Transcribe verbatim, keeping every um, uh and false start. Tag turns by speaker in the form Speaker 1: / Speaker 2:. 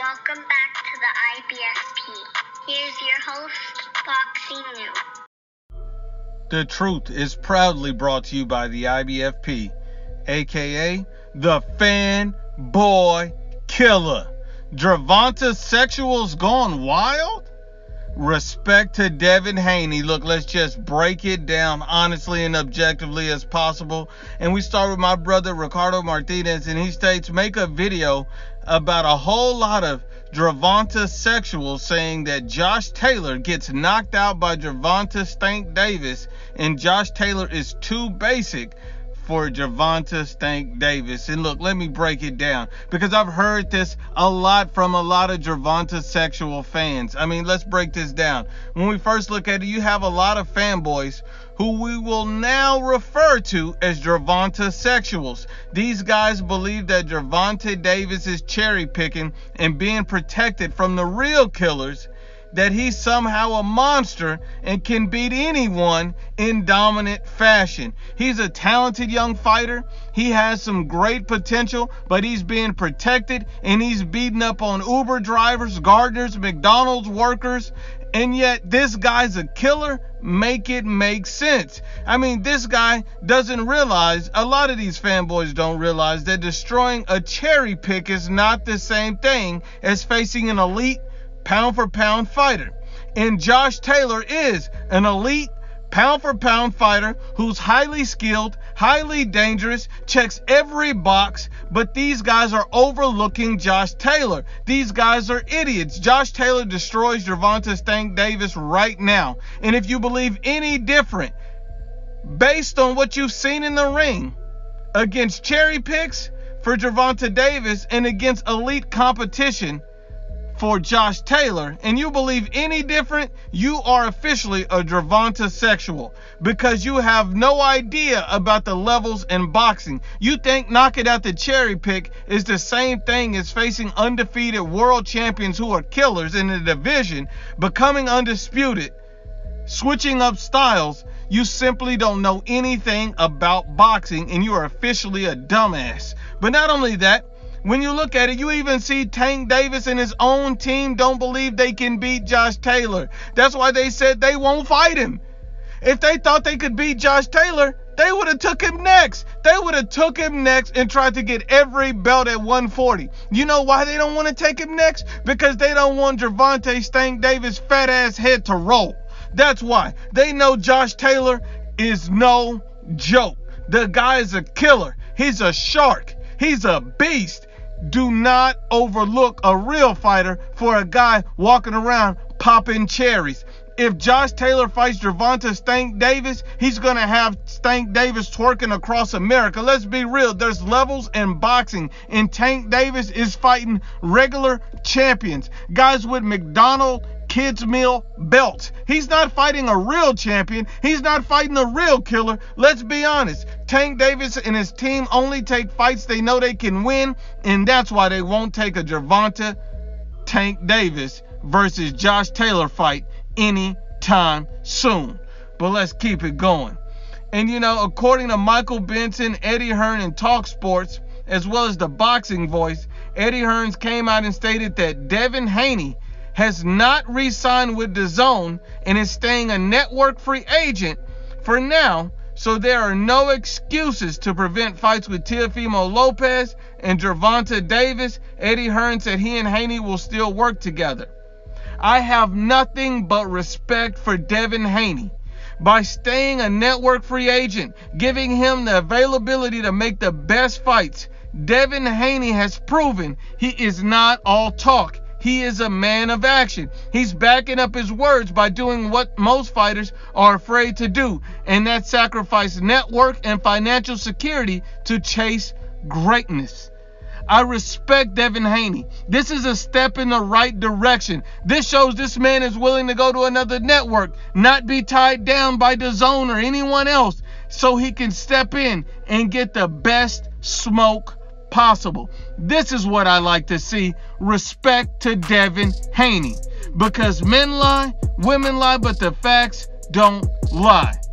Speaker 1: Welcome back to the I B F P. Here's your host, Boxing News.
Speaker 2: The truth is proudly brought to you by the I B F P, aka the Fanboy Killer. GervontaSexuals gone wild? Respect to Devin, Haney. Look, let's just break it down honestly and objectively as possible. And we start with my brother Ricardo Martinez, and he states, make a video about a whole lot of GervontaSexuals saying that Josh Taylor gets knocked out by Gervonta Stank Davis, and Josh Taylor is too basic for Gervonta Stank Davis. And look, let me break it down, because I've heard this a lot from a lot of GervontaSexual fans. I mean, let's break this down. When we first look at it, you have a lot of fanboys who we will now refer to as GervontaSexuals. These guys believe that Gervonta Davis is cherry picking and being protected from the real killers, that he's somehow a monster and can beat anyone in dominant fashion. He's a talented young fighter. He has some great potential, but he's being protected and he's beating up on Uber drivers, gardeners, McDonald's workers, and yet this guy's a killer. Make it make sense. I mean, this guy doesn't realize, a lot of these fanboys don't realize, that destroying a cherry pick is not the same thing as facing an elite pound for pound fighter. And Josh Taylor is an elite pound for pound fighter who's highly skilled, highly dangerous, checks every box, but these guys are overlooking Josh Taylor. These guys are idiots. Josh Taylor destroys Gervonta Stank Davis right now. And if you believe any different, based on what you've seen in the ring against cherry picks for Gervonta Davis and against elite competition for Josh Taylor, and you believe any different, you are officially a GervontaSexual, because you have no idea about the levels in boxing. You think knocking out the cherry pick is the same thing as facing undefeated world champions who are killers in the division, becoming undisputed, switching up styles. You simply don't know anything about boxing, and you are officially a dumbass. But not only that, when you look at it, you even see Tank Davis and his own team don't believe they can beat Josh Taylor. That's why they said they won't fight him. If they thought they could beat Josh Taylor, they would have took him next. They would have took him next and tried to get every belt at one forty. You know why they don't want to take him next? Because they don't want Gervonta Stank Davis' fat ass head to roll. That's why. They know Josh Taylor is no joke. The guy is a killer. He's a shark. He's a beast. Do not overlook a real fighter for a guy walking around popping cherries. If Josh Taylor fights Gervonta Stank Davis, he's going to have Stank Davis twerking across America. Let's be real. There's levels in boxing, and Tank Davis is fighting regular champions, guys with McDonald's kids meal belts. He's not fighting a real champion. He's not fighting a real killer. Let's be honest. Tank Davis and his team only take fights they know they can win, and that's why they won't take a Gervonta Tank Davis versus Josh Taylor fight anytime soon. But let's keep it going. And you know, according to Michael Benson, Eddie Hearn, and Talk Sports, as well as the Boxing Voice, Eddie Hearns came out and stated that Devin Haney has not re-signed with DAZN and is staying a network-free agent for now, so there are no excuses to prevent fights with Teofimo Lopez and Gervonta Davis. Eddie Hearn said he and Haney will still work together. I have nothing but respect for Devin Haney. By staying a network-free agent, giving him the availability to make the best fights, Devin Haney has proven he is not all talk. He is a man of action. He's backing up his words by doing what most fighters are afraid to do, and that's sacrifice network and financial security to chase greatness. I respect Devin Haney. This is a step in the right direction. This shows this man is willing to go to another network, not be tied down by DAZN or anyone else, so he can step in and get the best smoke possible. This is what I like to see. Respect to Devin Haney. Because men lie, women lie, but the facts don't lie.